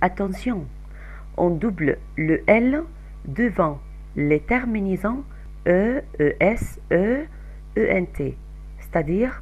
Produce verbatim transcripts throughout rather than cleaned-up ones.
Attention, on double le L devant les terminaisons E, ES, E, ENT, c'est-à-dire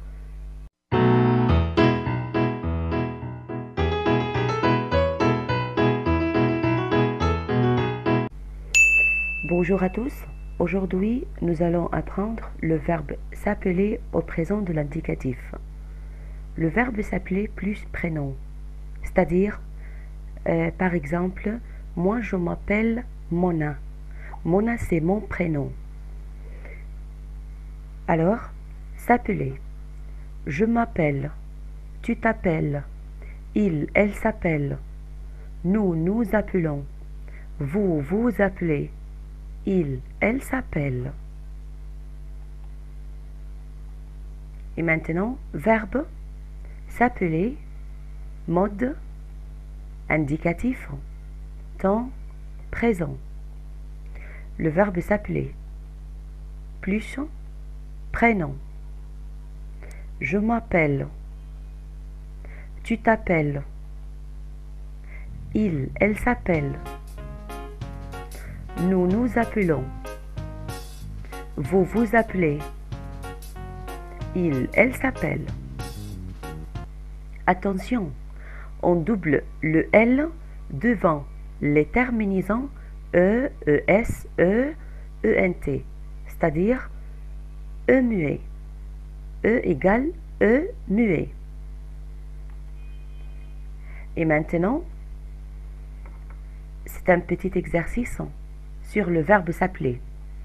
bonjour à tous. Aujourd'hui, nous allons apprendre le verbe s'appeler au présent de l'indicatif. Le verbe s'appeler plus prénom, c'est-à-dire, euh, par exemple, moi je m'appelle Mona. Mona, c'est mon prénom. Alors, s'appeler. Je m'appelle. Tu t'appelles. Il, elle s'appelle. Nous, nous appelons. Vous, vous appelez. Il, elle s'appelle. Et maintenant, verbe, s'appeler, mode, indicatif, temps, présent. Le verbe s'appeler, plus, prénom. Je m'appelle. Tu t'appelles. Il, elle s'appelle. Nous nous appelons. Vous vous appelez. Il, elle s'appelle. Attention, on double le L devant les terminaisons E, ES, E, ENT, c'est-à-dire E muet. E égale E muet. Et maintenant, c'est un petit exercice sur le verbe s'appeler.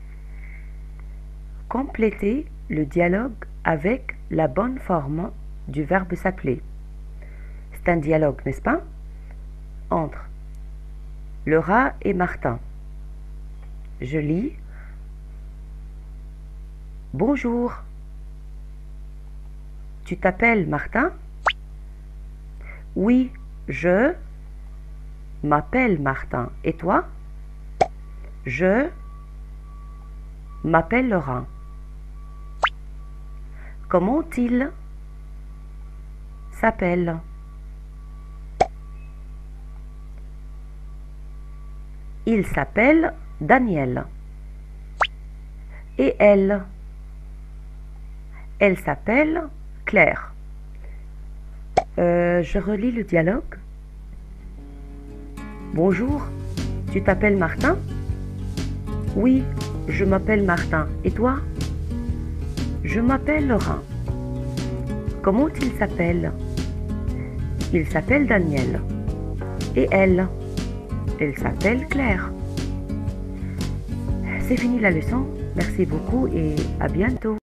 Complétez le dialogue avec la bonne forme du verbe s'appeler. C'est un dialogue, n'est-ce pas? Entre Laura et Martin. Je lis. Bonjour. Tu t'appelles Martin? Oui, je m'appelle Martin. Et toi? Je m'appelle Laura. Comment il s'appelle? Il s'appelle Daniel. Et elle? Elle s'appelle Claire. Euh, je relis le dialogue. Bonjour, tu t'appelles Martin? Oui, je m'appelle Martin. Et toi? Je m'appelle Laurent. Comment il s'appelle? Il s'appelle Daniel. Et elle? Elle s'appelle Claire. C'est fini la leçon. Merci beaucoup et à bientôt.